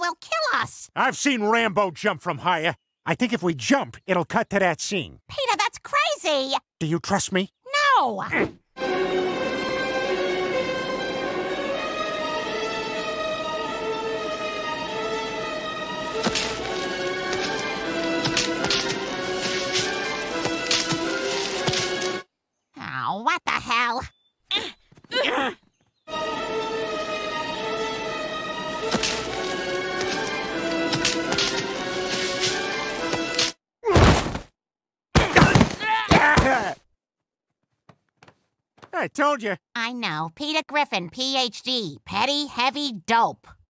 will kill us. I've seen Rambo jump from higher. I think if we jump, it'll cut to that scene. Peter, that's crazy. Do you trust me? No. Oh, what the hell? I told you. I know. Peter Griffin, Ph.D. Petty, heavy dope.